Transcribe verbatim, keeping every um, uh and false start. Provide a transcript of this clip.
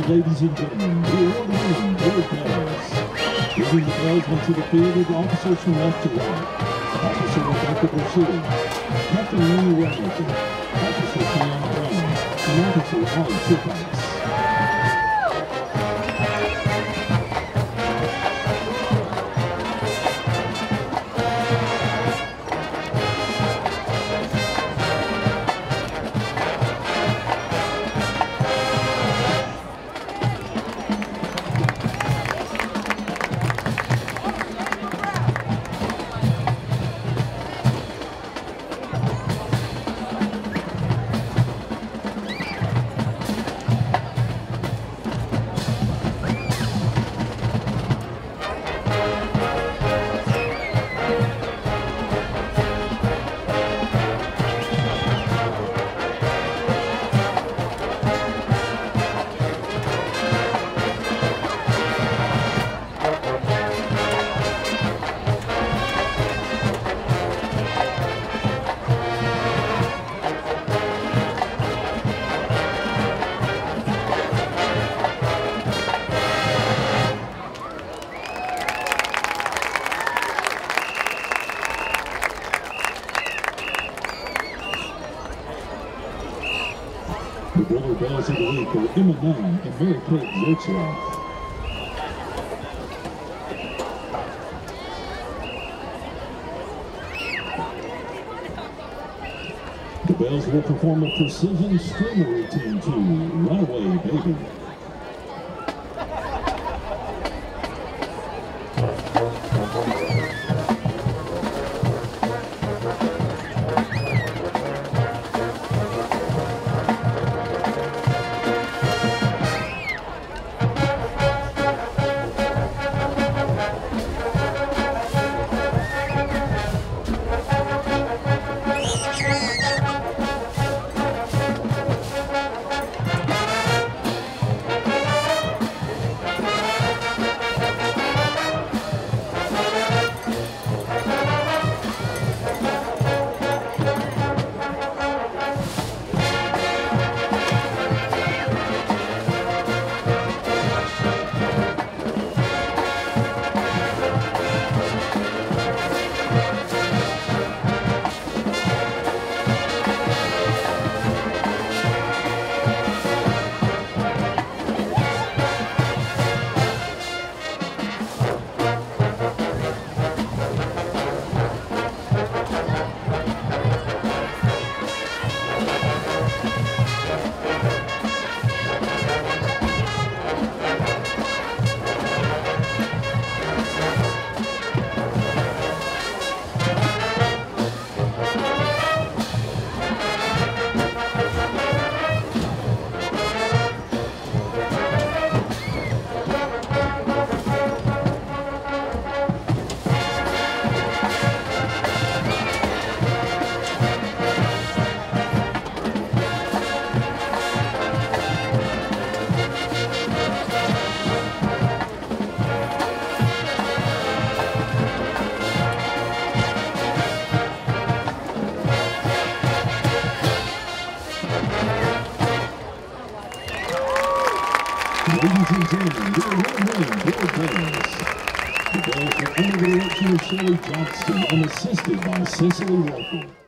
ladies and gentlemen, the award-winning Gold Bells. Giving the bells onto the field are the officers from left to right. Officer Rebecca Brashear, Captain Lenny Wellington, Officer Keon Brown, and Officer Holly Tripax. The Gold Bells of the Week are Emma Nunn and Mary Kate Zertzloff. The Bells will perform a precision streamer routine to Runaway Baby. Ladies and gentlemen, your award-winning Gold Bells. The Bells are under the direction of Shirley Johnston and assisted by Cecily Walker.